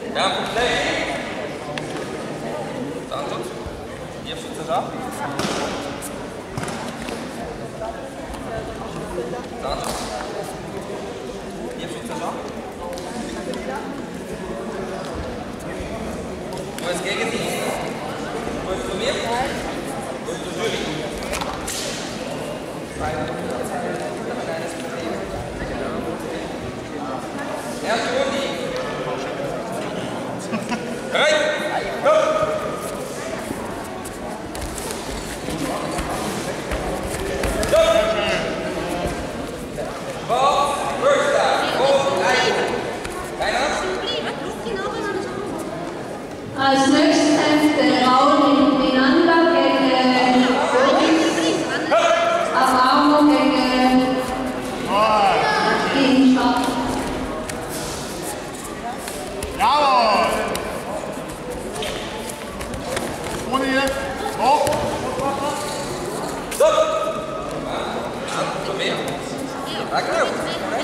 Ja, nee. Dan tot. Je hebt het eraf. Dan tot. Je hebt het eraf. Wo ist gegen dich? Wo ist zu mir? Wo ist zu Julie? Erste Runde. Bereit? Go! Go! Ball, first down. Ball, Keiner? Als nächstes kämpft der Raul in Anda gegen Amamo gegen Qingda. Jawohl! Ohne hier. Hoch! Stop! Zo meer. Lekker op.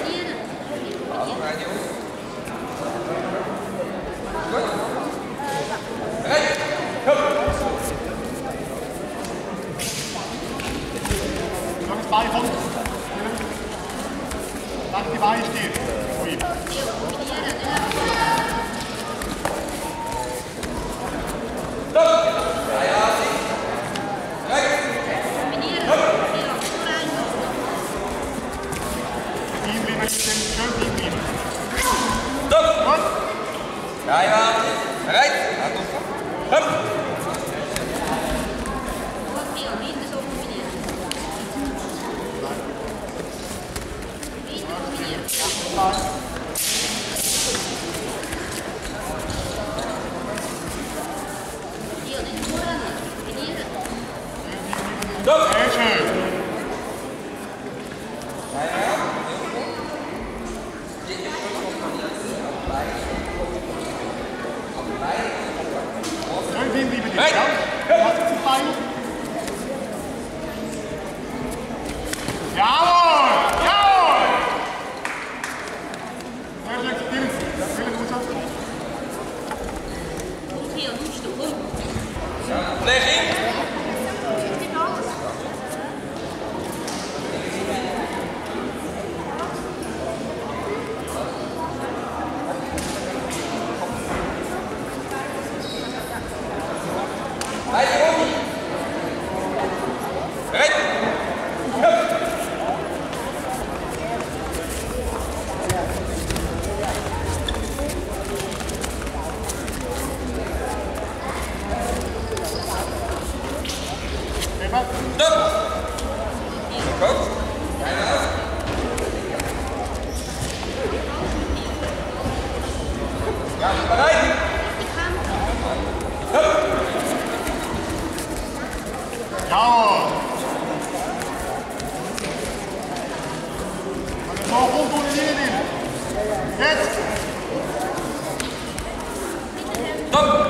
Goed. Bereit. Kom. Noch ein Bein kommt. Lass die Beine stehen. Ui. Stop! Ja, bereit. Team bleiben, schön Team bleiben. Stop! Gut. Ja, bereit. Kom. Stop! Sehr schön. Schön Team bleiben, die Right. Lass uns die Beine. Jawohl! Jawohl! Sehr schön, Team. Vielen Dank. Legging. Jawohl! Maar de bal komt door de linie in. Jetzt! Stop!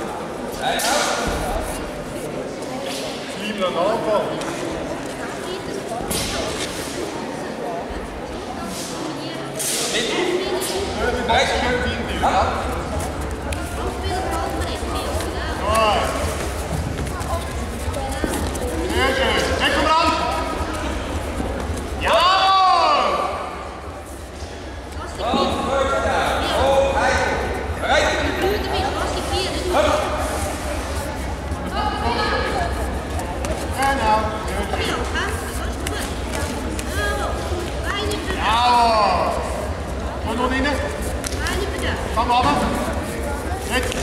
Lieben aan de bal. Bereit. Sehr schön. Weg vom Rand. Jawohl! Bereit. Genau. Jawohl! Und noch rein. Komm runter. Jetzt.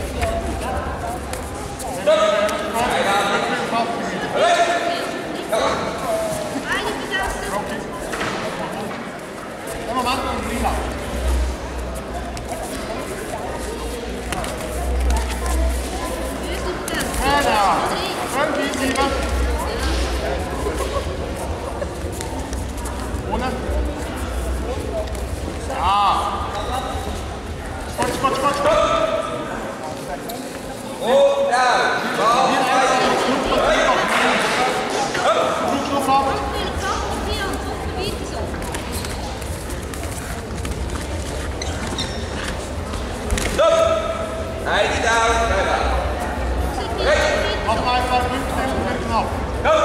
Moment, Lila. Genau. 5, 7. Ohne. Ja. Sport. Oh, down. Ball, Heidi down, weiter. Rechts. Mach mal einfach 5 Zentimeter knapp. Go.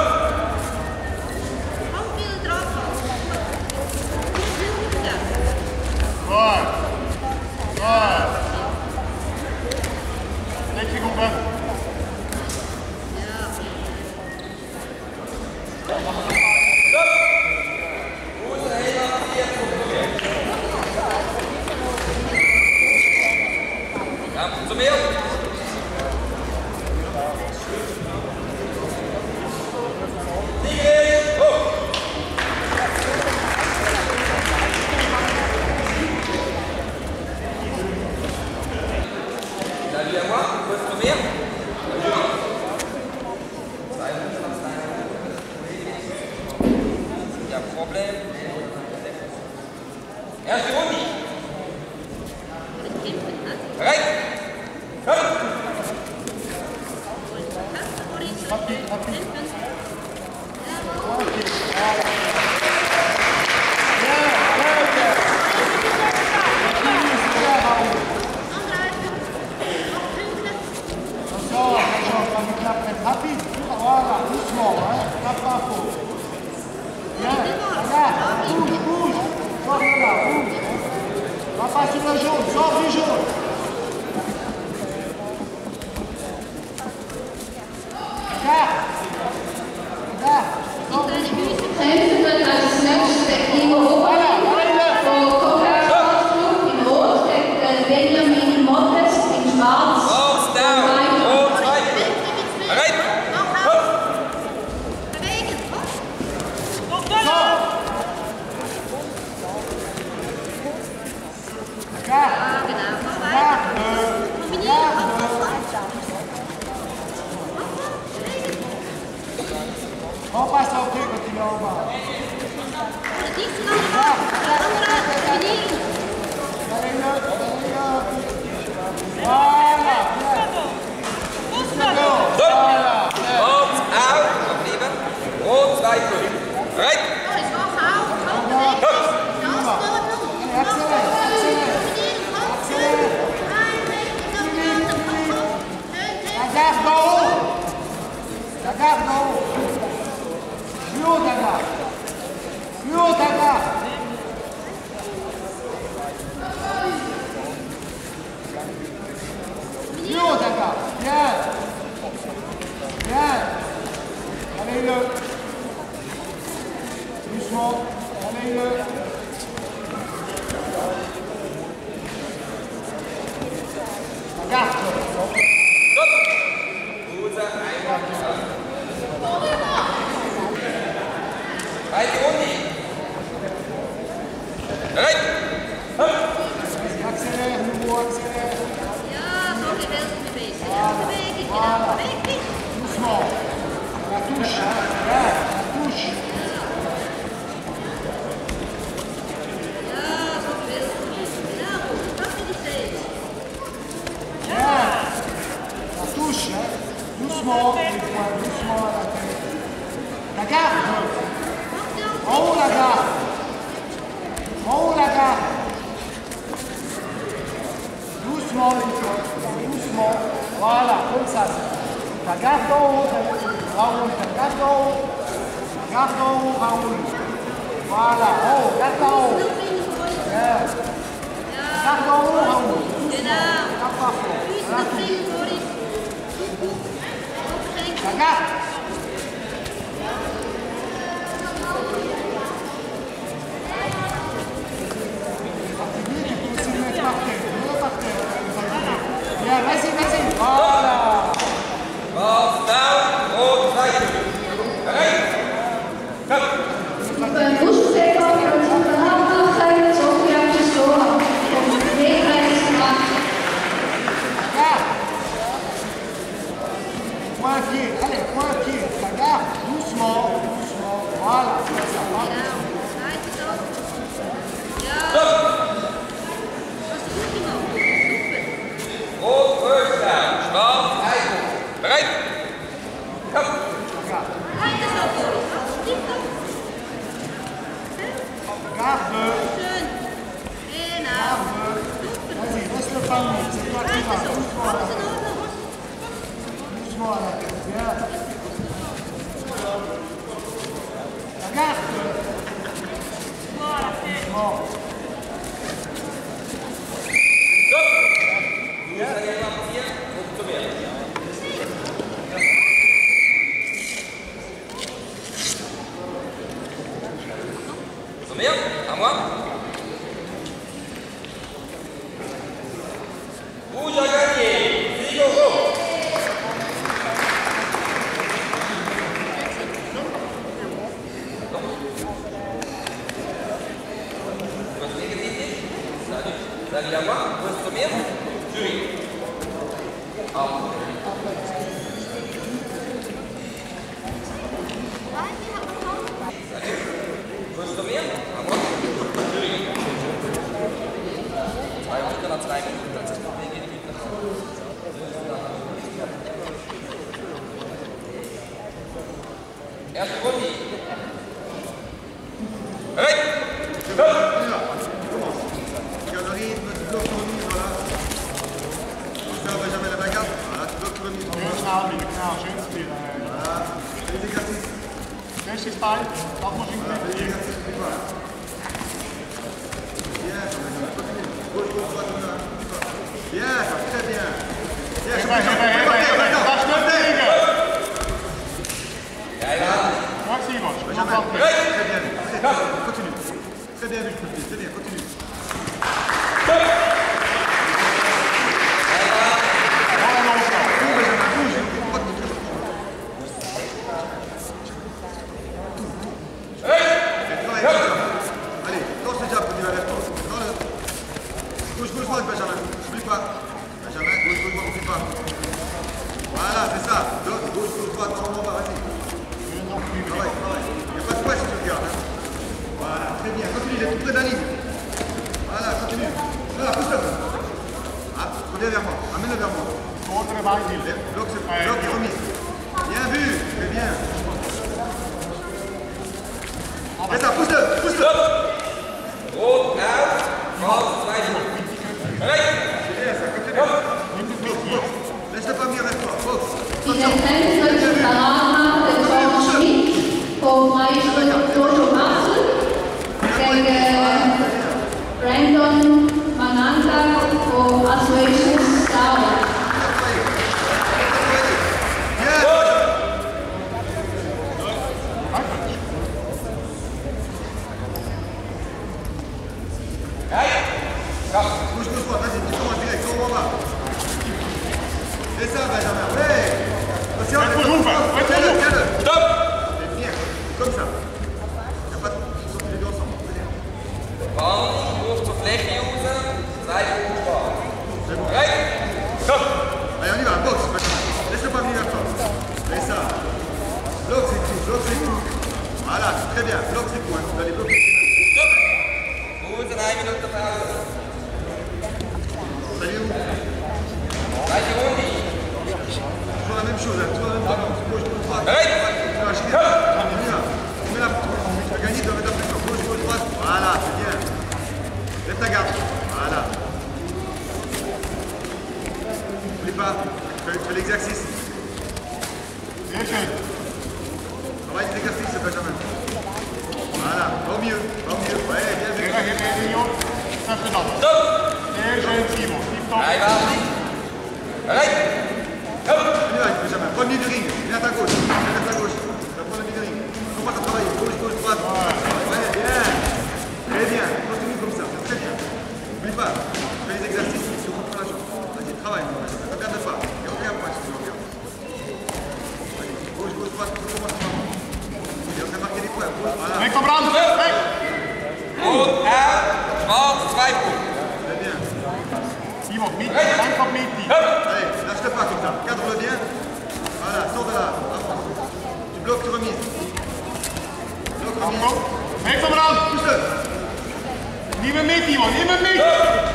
Gut. Gut. Letzte Gruppe. Zu mir. Salut à moi, faut se remettre. Il y a un problème. Et un second. Arrête. Rapide, voilà, doucement, hein, tape pas faux. Bien, regarde, bouge, bouge, sors de là, bouge. Va pas sur le jaune, sors du jaune. Regarde, regarde, sors du jaune. Kämpfen wir als nächstes in Europa vor Konkurrenzgruppe in Rot gegen Benjamin Mottes in Schwarz. Arms down. Arms weiter. Arrête. On passe au truc quand il est en bas. Voilà, Arms out. Opnieuw. Rot weiter. Arrête. la garde en haut. La garde en haut. Plus haut ta garde. Plus haut ta garde. Plus haut ta garde. Bien. Bien. Allez-le. Doucement. Allez-le. La garde. Heidi Rundi. Arrête. Accélère, nouveau, accélère. Doucement. La touche. Là, la touche. Bien. La touche. Doucement. Les points, doucement à la tête. La garde. En haut la garde. En haut la garde. Doucement les points. Doucement. Voilà, comme ça. Ta garde en haut. Raoul, ta garde en haut. Garde en haut, Raoul. Voilà, en haut, garde en haut. Bien. Garde en haut, Raoul. Doucement. Garde pas fort. La touche. La garde. Bien, vas-y, vas-y. Voilà. Arms down. Rot weiter. Arrête. Beim Wushu-Wettkampf kann sich der Hauptnachteil so viel auf die Store und die Wegreismacht. Point pied, allez, point pied. La garde, doucement, doucement. Voilà, ça va. Rot first down. Schwarz Heidi. Bereit. Komm. Garde. Garde. Vas-y, laisse le panier. C'est toi qui vas. Doucement. Willst du mehr? Zwei Minuten nach 2 Minuten, das ist Problem, geht nicht nach Hause. Erste Runde. Hey! Regarde le rythme, tu bloques ton mise, voilà. Tu fais jamais la bagarre, voilà, tu bloques le mise. Schön spielen. Voilà, fais les exercices. Nächstes Bein, auch mal Voilà, fais les exercices, voilà. Bien, continue. Gauche, gauche, droite, on a. Bien, ça, très bien. Bien, je Maximum, Très bien, continue. Très bien, Luc, très bien, continue. Allez, lance le jab, continue vers toi. Gauche, gauche, droite, Benjamin. N'oublie pas. Benjamin, gauche, gauche, droite, n'oublie pas. Voilà, c'est ça. Gauche, gauche, droite, en bas, vas-y. Travaille, travaille. Il n'y a pas de poids si tu regardes. Hein. Voilà, très bien. Continue, il est tout près de la ligne. Voilà, continue. Voilà, pousse-le. Ah, reviens vers moi. Amène-le vers moi. Bloc et remise. Bien vu, très bien. C'est ça, pousse-le, pousse-le. Rot, raus, raus, 2 Minuten. Hey! C'est bien, ça, continue. Laisse-le pas venir vers toi. Boxe. Die letztendlich daran der John Schmidt vom Meister Jojo Marcel gegen Brandon Mananda vom Association Star. Bouge, bouge, droite, vas-y, tu commences direct, on va. C'est ça, Benjamin, ouais. Tiens-le. Stop! C'est bien, comme ça. Il n'y a pas de... Ils sont tous les deux ensemble, c'est bien. Band, hoch zur Fläche raus, 2 Minuten sparen. C'est bon. Hey! Stop! Allez, on y va, boxe, Benjamin. Laisse-le pas venir vers toi. C'est ça. Bloc, c'est tout, bloc, c'est tout. Voilà, très bien, bloc, c'est tout, hein. Vous allez bloquer. Stop! Pause, 1 Minute Pause. Salut où? Zweite Runde. Toujours la même chose, hein. Toujours la même tendance. Gauche, gauche, droite. Hey! Tu vas acheter. On y va. Tu mets la... Tu vas gagner, tu vas mettre la pression. Gauche, gauche, droite. Voilà, c'est bien. Lève ta garde. Voilà. N'oublie pas. Fais l'exercice. Travaille les exercices, Benjamin. Voilà. Au mieux. Au mieux. Ouais, bien vu. Stop! Hey, warte. Hey! On y va, Benjamin. Prends le milieu du ring. Viens à ta gauche. Viens à ta gauche. Tu vas prendre le milieu du ring. Faut pas travailler. Gauche, gauche, droite. Ouais, bien. Très bien. Continue comme ça. C'est très bien. N'oublie pas. Fais les exercices. Tu reprends la jambe. Vas-y, travaille. Ne regarde pas. Et regarde pas si tu regardes. Allez, gauche, gauche, droite. Tu commences par moi. Il est en train de marquer des points. Gauche, voilà. Rot, schwarz, 2 Punkte. Très bien. Einfach mit dir. Allez, lâche-le pas comme ça. Cadre-le bien. Voilà, sors de là. Avance. Tu bloques, tu remises. Bloque, remise. Weg vom Rand. Pousse-le. Nimm ihn mit, Ivo, nimm ihn mit.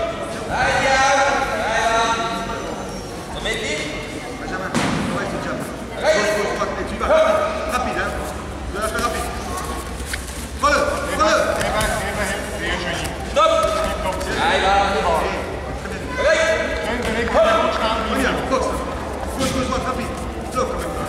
So mit dir. Benjamin, travaille ce jab. Gauche, gauche, droite. Et tu vas rapide. Rapide, hein. Tu dois la faire rapide. Prends-le, prends-le. Sehr schön. Stop! Hey, warte. Hey! On y va, boxe. Gauche, gauche, droite, rapide. Bloque quand même.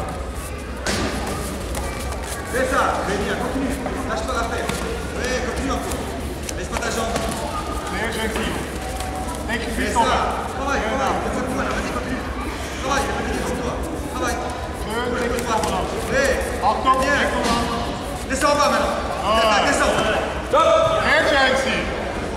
C'est ça, très bien, continue. Lâche pas l'affaire. Oui, continue encore. Laisse pas ta jambe. Sehr schön, Ivo. C'est ça. Travaille, travaille. Fais ça pour moi là, vas-y, continue. Travaille, il est petit comme toi. Travaille. Schön, weg vom Rand. Oui. Achtung, Bien. weg vom Rand. Descends en bas maintenant. Descends. Stop! Sehr schön, Steve.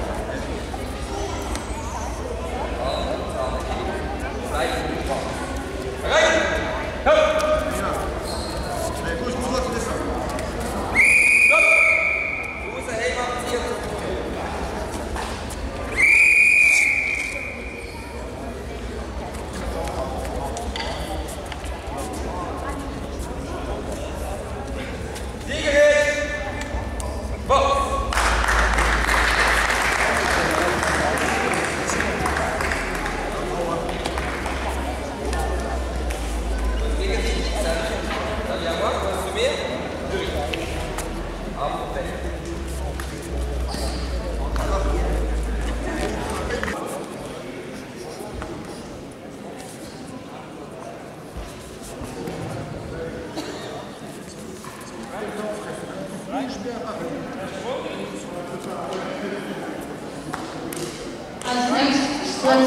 Hey! Stop! Allez, gauche, gauche, droite, tu descends. Stop! Fuß heben, ziehen.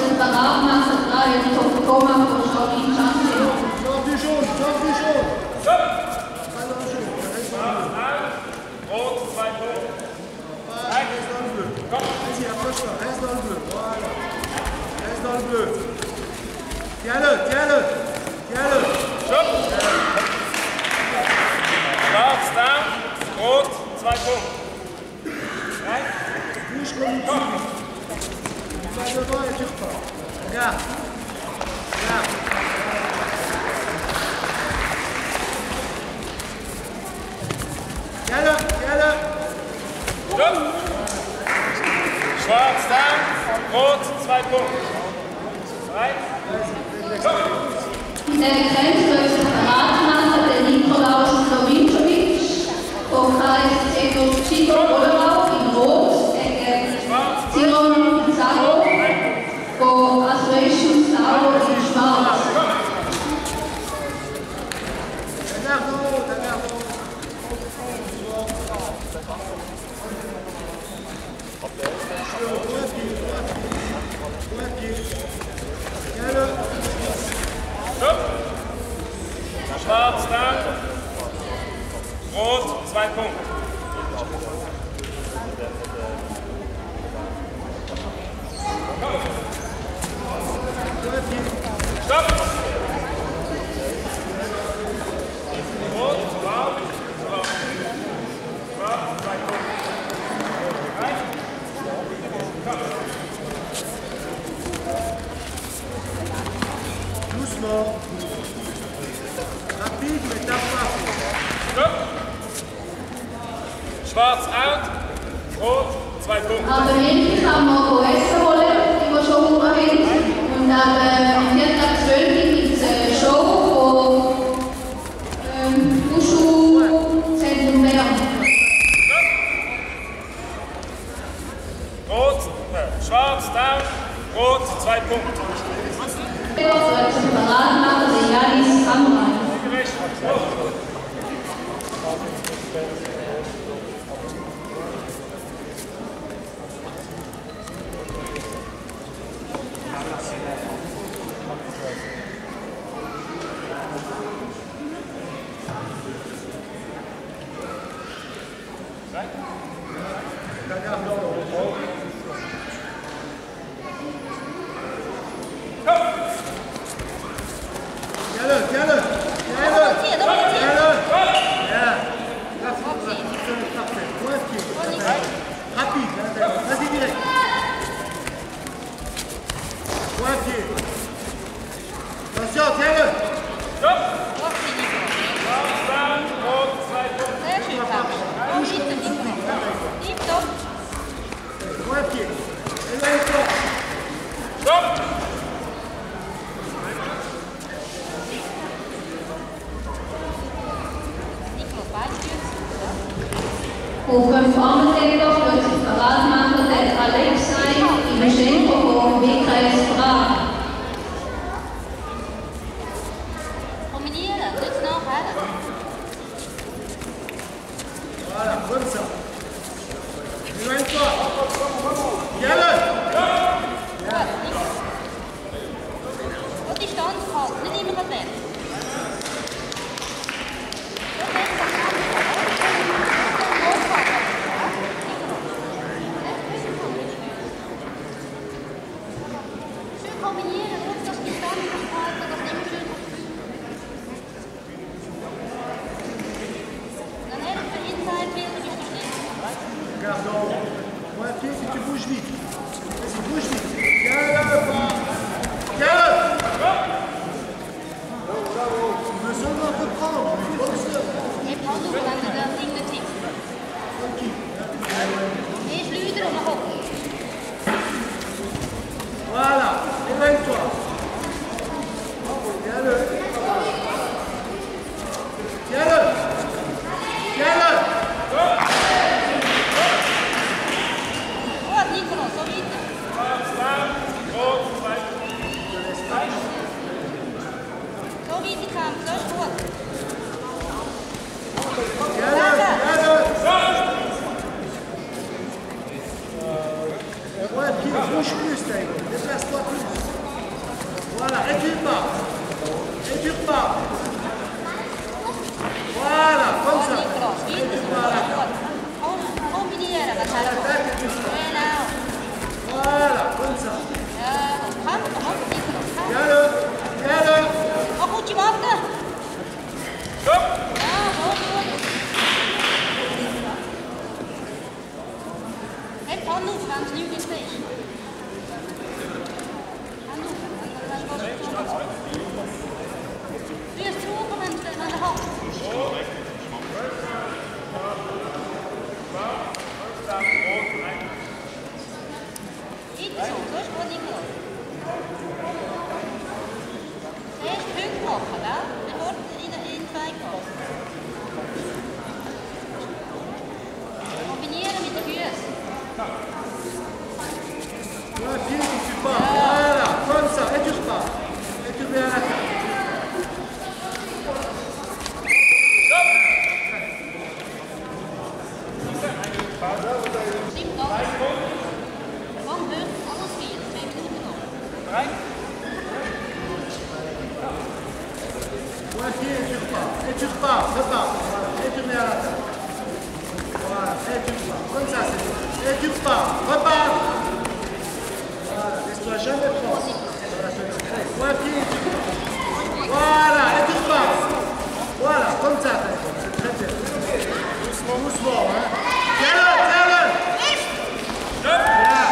müssen parat machen, da jetzt auf Koma von Charlie Chance. Sors du jaune, sors du jaune. Stopp! Pas dans le jaune, reste dans le bleu. Rot, 2 Punkte. Reste dans le bleu. Vas-y, approche-toi, reste dans le bleu. Voilà. Reste dans le bleu. Tiens-le, tiens-le. Tiens-le. Stopp! Schwarz, da. Rot, 2 Punkte. Rein. Bouge comme une souris. Tu vas devant et tu repars. Regarde. Regarde. Tiens-le, tiens-le. Stopp! Schwarz, da. Rot, 2 Punkte. Rein. In der Grenze müssen parat machen der Nikolaus Novicovic vom KSC Chico Oderau in Rot gegen Simon Pizarro von Association Star in Schwarz. Regarde en haut, regarde en haut. Droit pied. Tiens-le. Stopp! Schwarz, da. Rot, 2 Punkte. Droit pied. Stopp! Rot, blau, blau. Schwarz, 2 Punkte. Rein. Doucement. Rapide, mais tape pas. Stopp! Schwarz out. Rot, 2 Punkte. Aber wirklich kann man von Essen holen, die wir schon haben. Und dann im Viertel ab 12 gibt es eine Show von Wushu Zentrum Bern. Rot, schwarz, down. Rot, 2 Punkte. Wir sollten parat machen, der Janis Samurai. Tiens-le, tiens-le. Tiens-le. Tiens-le. Bien. Là, c'est parfait. Point pied. Rapide. Vas-y direct. Point pied. Attention, tiens-le. Stopp! Schwarz, down. Rot, 2 Punkte. Sehr schön, Fabi. Tipptopp. Point pied. Éloigne-toi. Stopp! Nico, Beistürzen. Auf dem Farmträger wird sich parat machen, der Alexei Ivaschenko von WKS Prag. Kombinieren, nicht nachher. Voilà, comme ça. Éloigne-toi. Tiens-le. Und die Stand halten, nicht immer weg. Schön kombinieren, und dass die Stand halten, das immer schön. Dann helfen wir Inside Field, bis du stehst. Regarde en haut. Point pied, puis tu bouges vite. Vas-y, bouge vite. Tiens-le. Tiens-le. Tu veux seulement te prendre. Ich habe Hand auf, wenn du das Ding nicht sitzt. Erst Lüder und dann hocken. Voilà, éloigne-toi. Tiens-le. Tiens-le. Tiens-le. Gut, Nicola, so weiter. Schwarz, down. Rot, 2 Punkte. So weiter, Kampf, so ist gut. Tiens-le. Tiens-le. Ouais, pied, bouge plus, Taylor. Déplace-toi plus. Un pied et tu repars. Et tu repars, repars. Et tu mets à l'attaque. Voilà, et tu repars. Comme ça, c'est bon. Et tu repars, repars. Voilà, laisse-toi jamais prendre. Un pied et tu repars. Voilà, et tu repars. Voilà, comme ça, c'est très bien. Doucement, doucement, hein. Tiens-le, tiens-le. Bien.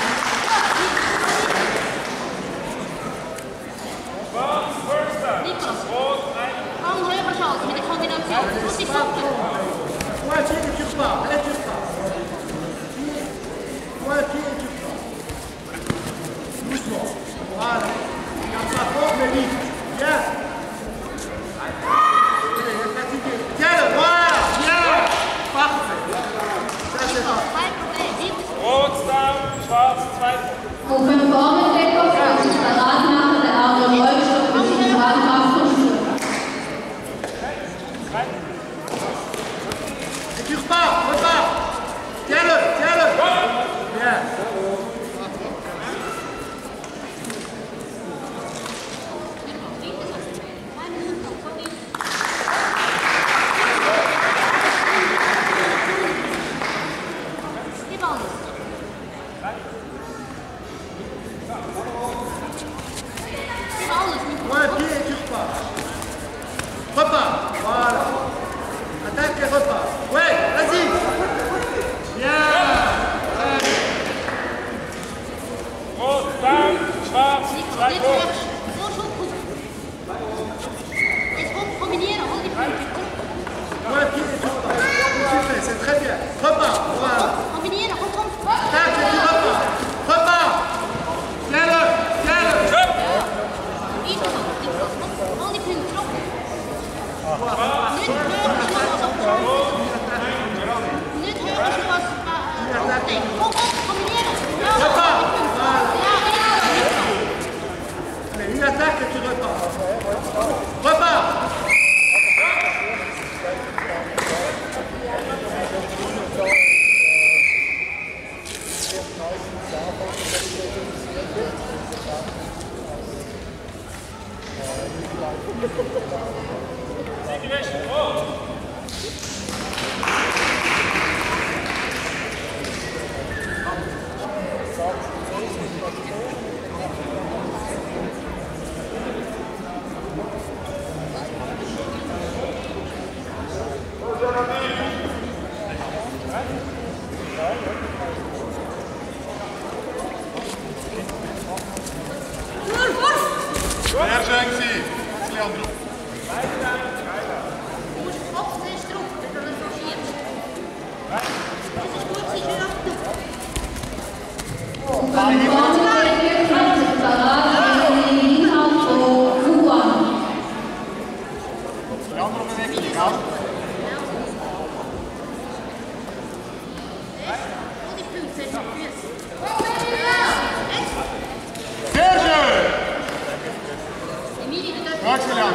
Andere chance met de combinatie. Goed die stoppen. Un pied et tu repars. Et tu repars. Un pied et tu repars. Doucement. Voilà. Garde pas fort, mais vite. Bien. Il est fatigué. Tiens-le, voilà. Bien. Parfait. Ça, c'est parfait. Rot, down, schwarz, 2. Auf dem Vorderdecker ist der Radmacher der Arme Rollstock für die Radmacher Schuhe. Et tu repars, repars. Tiens-le, tiens-le. Bien. Un pied et tu repars. Repars. Voilà. Attaque et repars. Ouais, vas-y. Bien. Rot, down, schwarz, 2 Dit Rot. terug. Zo goed. Is goed combineren. Al die punten. Un pied et tu repars. Tu fais, c'est très bien. Repars. Voilà. Combineren. Goed, goed. Attaque et tu repars. Repars. Tiens-le. Tiens-le. Niet goed. Al die punten. Klop. Niet terug. Niet terug zoals... Nee, kom op. Combineren. Repars. Voilà. Ja, Allez, une attaque et tu repars. Repars. Situation, Rot. Versentie. Leandro. Op de stroop. Dat is forciert. Dat is goed. Zie je dat? Auf dem Vorderdecker ist der Radmacher der Inhalt von Wuhan. Leandro bewegt zich aan. Al die punten. Serge. Emilie, dat is Maximilian.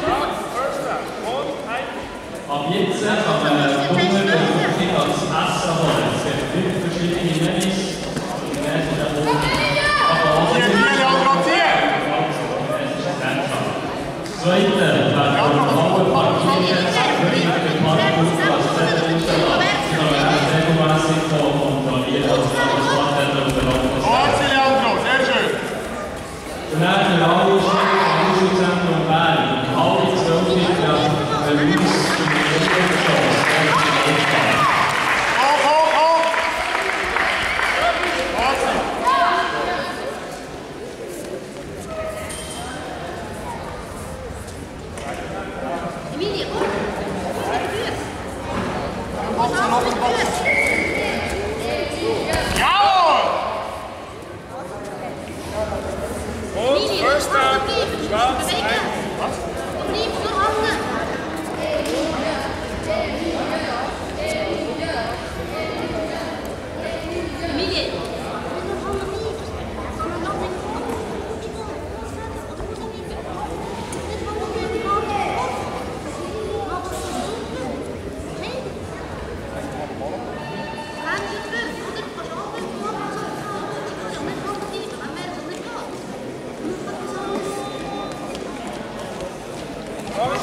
Ab jetzt kann man Hunger wirklich als Essen holen. Es gibt 5 verschiedene Menüs. Die werden dann oben Zweite, wenn wir alle parkieren, wirklich den Parkplatz als Zettelinstallateur. Sie können regelmäßig kontrollieren, dass alles macht, auf der Forza Leandro, sehr schön. Und dann für alle Schritte am Wushu-Zentrum Bern, alle 12 Jahre, wenn wir uns in die Untergeschoss Hoch, hoch, hoch. Forza. Emilie, op. Forza nog een bal. Jawohl. Emilie, dat is First down, opnieuw. schwarz, 2. Bewegen. Opnieuw, door handen. Emilie. Door handen niet. Dan denk ik, dit wordt ook weer die handen. Wat is het doen? Nee. Gaan ze terug. Want ik was altijd voor. Met handen niet. Maar mensen met handen.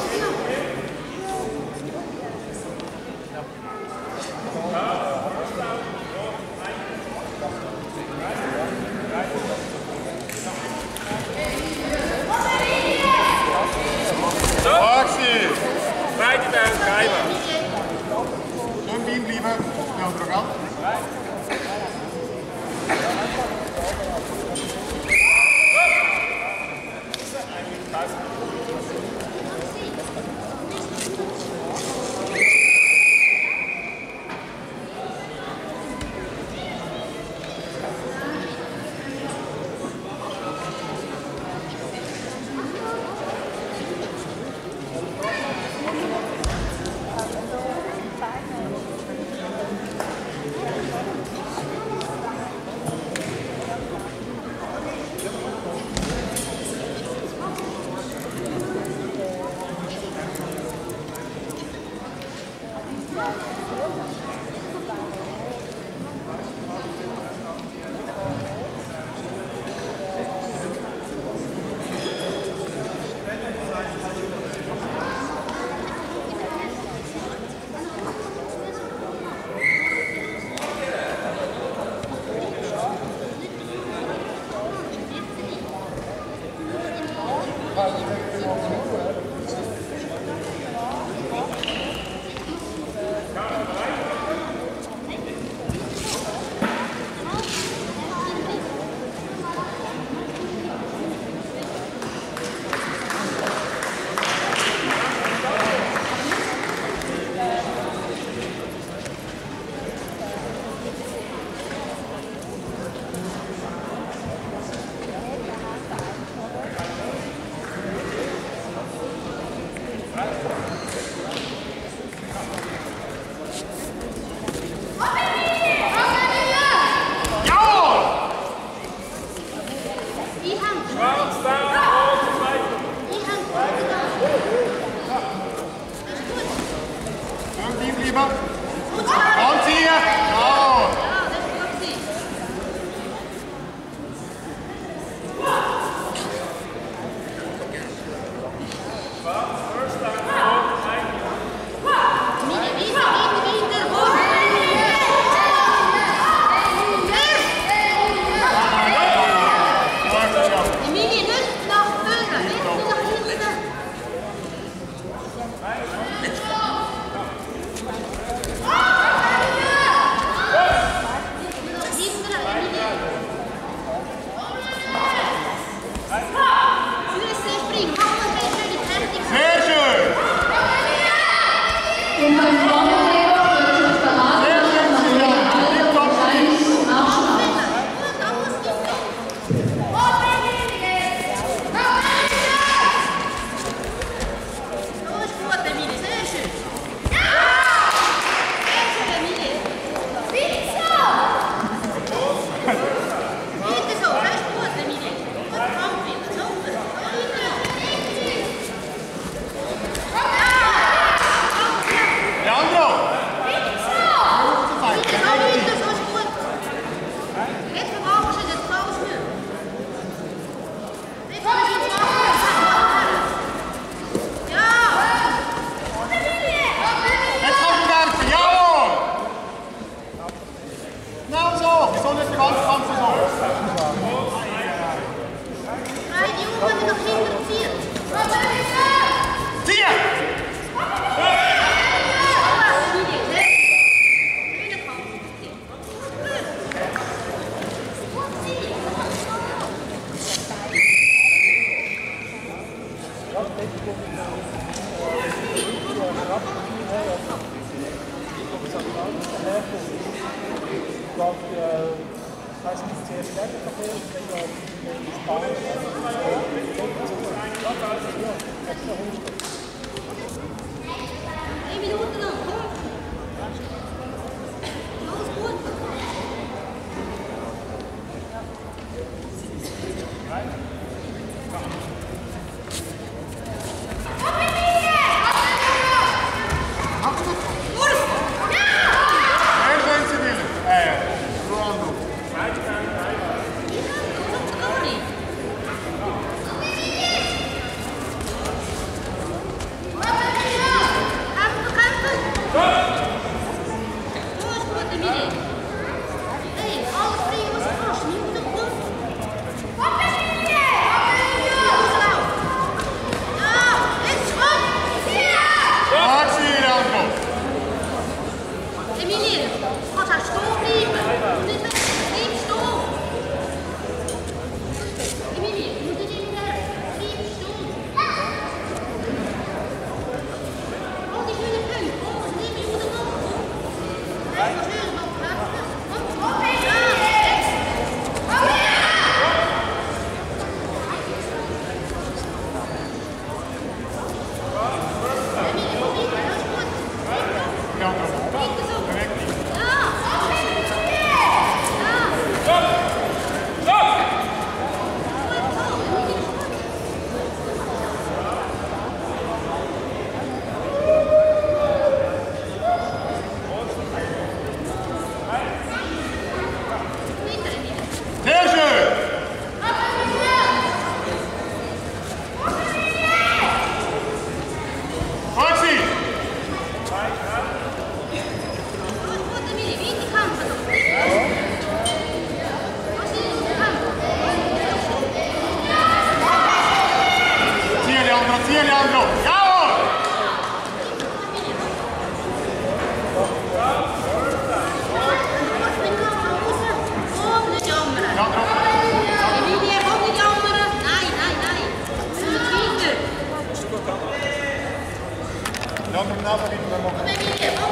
Zieh, Leandro! Jawohl! Komm, nicht jammern. Leandro! Emilie, komm nicht jammern. Nein, nein, nein. Wir müssen weiter. Leandro, Nase weiter, wir machen. Komm, Emilie, komm.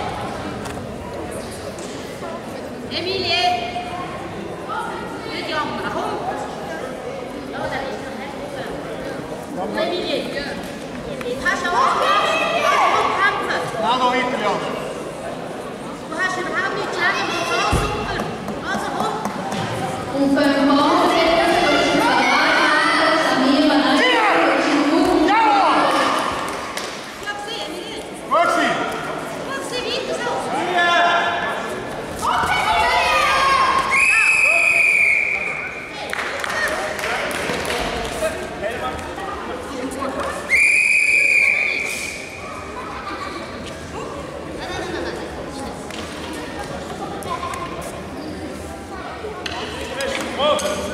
Emilie. Nicht jammern, komm. Ja, da ist noch nicht gut. Komm, Emilie. Hast du auch kämpfen? Nase weiter, Leandro! Du hast überhaupt nicht gelernt, du bist so super. Also komm. Und für den Mann zwischen Verwaltungen, Samira, Jawohl! Ich hab gesehen, Emilie. Gut sein! Gut gesehen, weiter so. Oh!